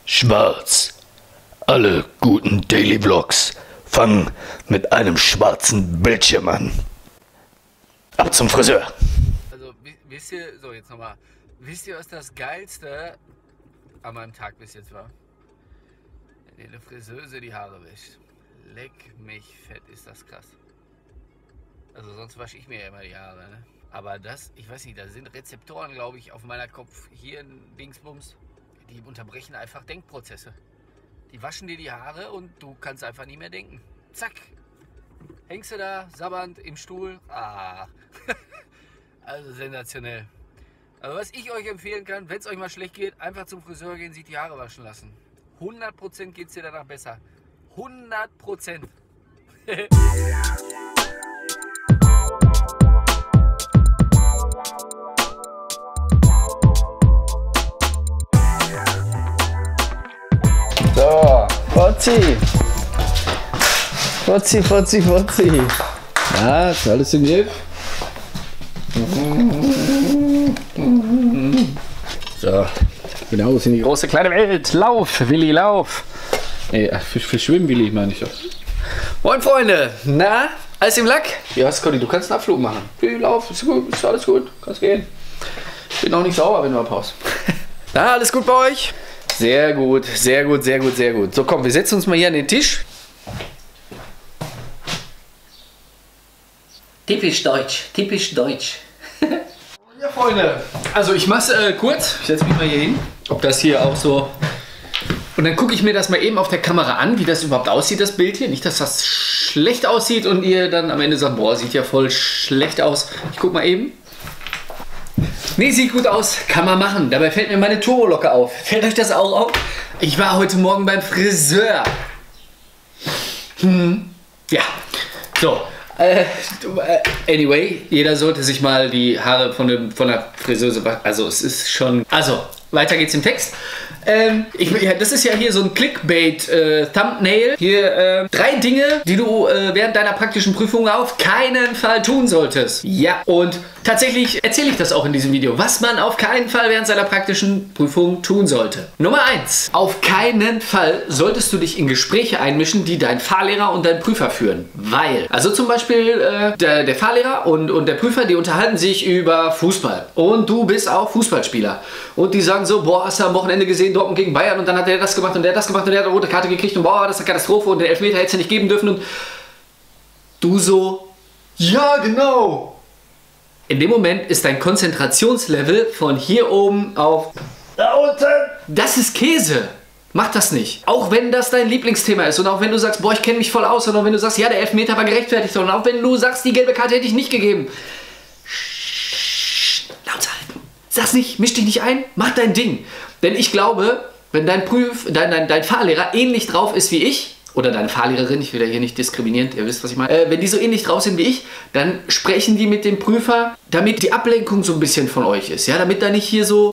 Schwarz. Alle guten Daily Vlogs fangen mit einem schwarzen Bildschirm an. Ab zum Friseur. Also wisst ihr, so jetzt nochmal, wisst ihr, was das Geilste an meinem Tag bis jetzt war? Wenn ihr eine Friseuse die Haare wäscht. Leck mich fett, ist das krass. Also sonst wasche ich mir ja immer die Haare, ne? Aber das, ich weiß nicht, da sind Rezeptoren, glaube ich, auf meiner Kopf-Hirn-Dingsbums. Die unterbrechen einfach Denkprozesse. Die waschen dir die Haare und du kannst einfach nicht mehr denken. Zack. Hängst du da, sabbernd im Stuhl. Ah. Also sensationell. Aber was ich euch empfehlen kann, wenn es euch mal schlecht geht, einfach zum Friseur gehen, sich die Haare waschen lassen. 100% geht es dir danach besser. 100%. So, Fotzi. Fotzi, Fotzi, Fotzi. Ja, ist alles im Griff. So, genau, ist in die große kleine Welt. Lauf, Willi, lauf. Ey, für Schwimmen, Willi, meine ich doch. Moin, Freunde. Na, alles im Lack? Ja, Scotty, du kannst einen Abflug machen. Willi, lauf, ist gut, ist alles gut. Kannst gehen. Bin auch nicht sauer, wenn du abhaust. Na, alles gut bei euch? Sehr gut, sehr gut, sehr gut, sehr gut. So, komm, wir setzen uns mal hier an den Tisch. Typisch deutsch, typisch deutsch. Ja, Freunde, also ich mach's kurz. Ich setze mich mal hier hin. Ob das hier auch so... Und dann gucke ich mir das mal eben auf der Kamera an, wie das überhaupt aussieht, das Bild hier. Nicht, dass das schlecht aussieht und ihr dann am Ende sagt, boah, sieht ja voll schlecht aus. Ich guck mal eben. Nee, sieht gut aus, kann man machen. Dabei fällt mir meine Turbolocke auf. Fällt euch das auch auf? Ich war heute Morgen beim Friseur. Ja, so. Anyway, jeder sollte sich mal die Haare von der Friseuse... Also es ist schon... Also, weiter geht's im Text. Das ist ja hier so ein Clickbait-Thumbnail. Hier 3 Dinge, die du während deiner praktischen Prüfung auf keinen Fall tun solltest. Ja, und tatsächlich erzähle ich das auch in diesem Video, was man auf keinen Fall während seiner praktischen Prüfung tun sollte. Nummer 1. Auf keinen Fall solltest du dich in Gespräche einmischen, die dein Fahrlehrer und dein Prüfer führen. Weil, also zum Beispiel der Fahrlehrer und der Prüfer, die unterhalten sich über Fußball. Und du bist auch Fußballspieler. Und die sagen so, boah, hast du am Wochenende gesehen, Dortmund gegen Bayern, und dann hat der das gemacht und der das gemacht und der hat eine rote Karte gekriegt und boah, das ist eine Katastrophe und den Elfmeter hätte es ja nicht geben dürfen und du so, ja genau. In dem Moment ist dein Konzentrationslevel von hier oben auf da unten. Das ist Käse. Mach das nicht. Auch wenn das dein Lieblingsthema ist und auch wenn du sagst, boah, ich kenne mich voll aus, und auch wenn du sagst, ja, der Elfmeter war gerechtfertigt, und auch wenn du sagst, die gelbe Karte hätte ich nicht gegeben. Laut halten. Sag's nicht, misch dich nicht ein, mach dein Ding. Denn ich glaube, wenn dein Fahrlehrer ähnlich drauf ist wie ich, oder deine Fahrlehrerin, ich will ja hier nicht diskriminierend, ihr wisst, was ich meine, wenn die so ähnlich drauf sind wie ich, dann sprechen die mit dem Prüfer, damit die Ablenkung so ein bisschen von euch ist, ja, damit da nicht hier so...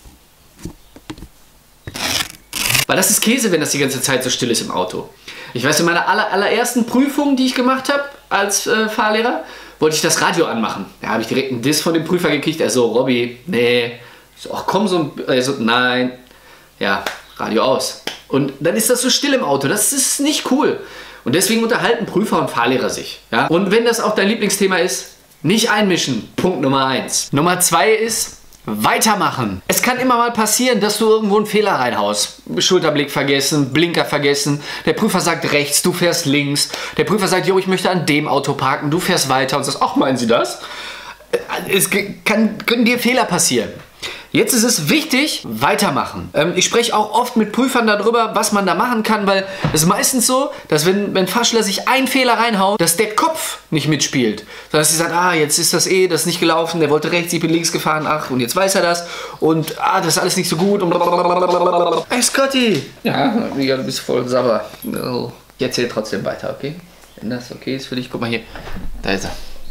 Weil das ist Käse, wenn das die ganze Zeit so still ist im Auto. Ich weiß, in meiner allerersten Prüfung, die ich gemacht habe als Fahrlehrer, wollte ich das Radio anmachen. Da habe ich direkt einen Diss von dem Prüfer gekriegt. Er so, Robby, nee. Ich so, ach komm, nein. Ja, Radio aus. Und dann ist das so still im Auto. Das ist nicht cool. Und deswegen unterhalten Prüfer und Fahrlehrer sich. Ja? Und wenn das auch dein Lieblingsthema ist, nicht einmischen. Punkt Nummer 1. Nummer 2 ist... weitermachen. Es kann immer mal passieren, dass du irgendwo einen Fehler reinhaust. Schulterblick vergessen, Blinker vergessen. Der Prüfer sagt rechts, du fährst links. Der Prüfer sagt, jo, ich möchte an dem Auto parken. Du fährst weiter und sagst, ach, meinen Sie das? Es können dir Fehler passieren. Jetzt ist es wichtig, weitermachen. Ich spreche auch oft mit Prüfern darüber, was man da machen kann, weil es ist meistens so, dass wenn Fahrschüler sich einen Fehler reinhaut, dass der Kopf nicht mitspielt. Sondern dass sie sagen, ah, jetzt ist das das ist nicht gelaufen, der wollte rechts, ich bin links gefahren, ach, und jetzt weiß er das. Und, das ist alles nicht so gut. Und blablabla. Hey, Scotty! Ja, du bist voll sauer. Ich erzähle trotzdem weiter, okay? Wenn das okay ist für dich, guck mal hier. Da ist er.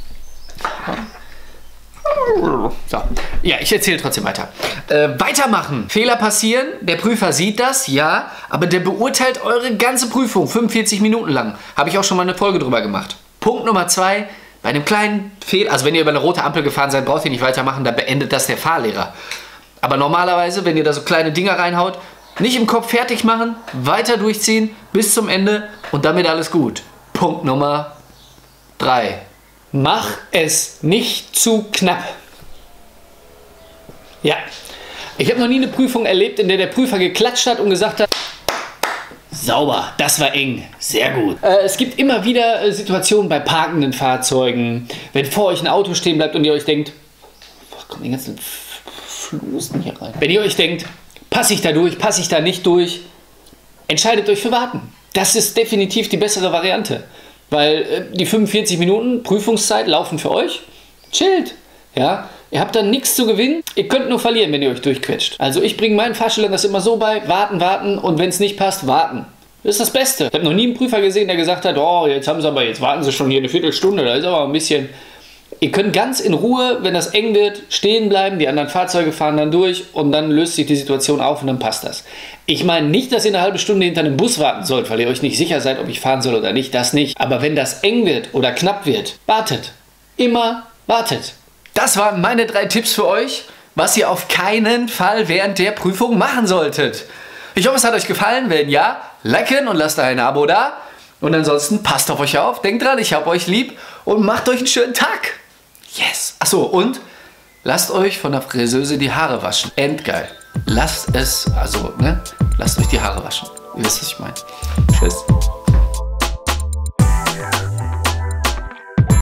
So. Ja, ich erzähle trotzdem weiter. Weitermachen. Fehler passieren, der Prüfer sieht das, ja, aber der beurteilt eure ganze Prüfung 45 Minuten lang. Habe ich auch schon mal eine Folge drüber gemacht. Punkt Nummer 2, bei einem kleinen Fehler, also wenn ihr über eine rote Ampel gefahren seid, braucht ihr nicht weitermachen, dann beendet das der Fahrlehrer. Aber normalerweise, wenn ihr da so kleine Dinger reinhaut, Nicht im Kopf fertig machen, weiter durchziehen bis zum Ende und damit alles gut. Punkt Nummer 3. Mach es nicht zu knapp. Ja, ich habe noch nie eine Prüfung erlebt, in der der Prüfer geklatscht hat und gesagt hat, sauber, das war eng, sehr gut. Es gibt immer wieder Situationen bei parkenden Fahrzeugen, wenn vor euch ein Auto stehen bleibt und ihr euch denkt, was kommen die ganzen Flusen hier rein? Wenn ihr euch denkt, passe ich da durch, passe ich da nicht durch, entscheidet euch für Warten. Das ist definitiv die bessere Variante, weil die 45 Minuten Prüfungszeit laufen für euch. Chillt, ja. Ihr habt dann nichts zu gewinnen. Ihr könnt nur verlieren, wenn ihr euch durchquetscht. Also ich bringe meinen Fahrschülern das immer so bei, warten und wenn es nicht passt, warten. Das ist das Beste. Ich habe noch nie einen Prüfer gesehen, der gesagt hat, oh, jetzt warten Sie schon hier eine Viertelstunde, da ist aber ein bisschen... Ihr könnt ganz in Ruhe, wenn das eng wird, stehen bleiben, die anderen Fahrzeuge fahren dann durch und dann löst sich die Situation auf und dann passt das. Ich meine nicht, dass ihr eine halbe Stunde hinter einem Bus warten sollt, weil ihr euch nicht sicher seid, ob ich fahren soll oder nicht, das nicht. Aber wenn das eng wird oder knapp wird, wartet. Immer wartet. Das waren meine 3 Tipps für euch, was ihr auf keinen Fall während der Prüfung machen solltet. Ich hoffe, es hat euch gefallen. Wenn ja, liken und lasst ein Abo da. Und ansonsten passt auf euch auf, denkt dran, ich hab euch lieb und macht euch einen schönen Tag. Yes. Achso, und lasst euch von der Friseuse die Haare waschen. Endgeil. Lasst euch die Haare waschen. Ihr wisst, was ich meine. Tschüss.